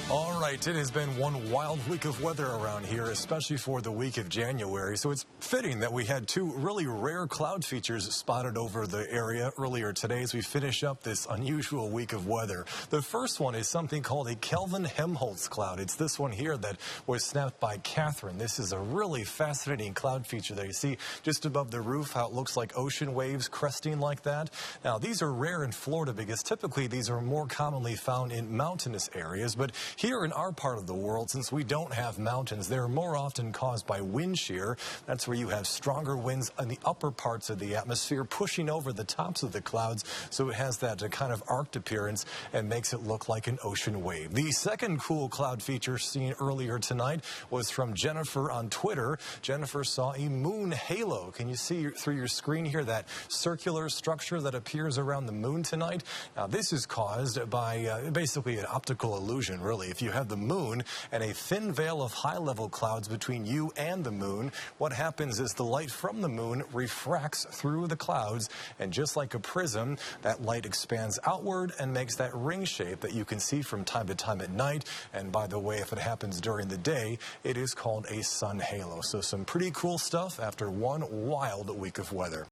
All right, it has been one wild week of weather around here, especially for the week of January. So it's fitting that we had two really rare cloud features spotted over the area earlier today as we finish up this unusual week of weather. The first one is something called a Kelvin-Helmholtz cloud. It's this one here that was snapped by Catherine. This is a really fascinating cloud feature there. You see just above the roof how it looks like ocean waves cresting like that. Now, these are rare in Florida because typically these are more commonly found in mountainous areas, but here in our part of the world, since we don't have mountains, they're more often caused by wind shear. That's where you have stronger winds in the upper parts of the atmosphere pushing over the tops of the clouds, so it has that kind of arced appearance and makes it look like an ocean wave. The second cool cloud feature seen earlier tonight was from Jennifer on Twitter. Jennifer saw a moon halo. Can you see through your screen here that circular structure that appears around the moon tonight? Now, this is caused by basically an optical illusion, really. If you have the moon and a thin veil of high-level clouds between you and the moon, what happens is the light from the moon refracts through the clouds, and just like a prism, that light expands outward and makes that ring shape that you can see from time to time at night. And by the way, if it happens during the day, it is called a sun halo. So some pretty cool stuff after one wild week of weather.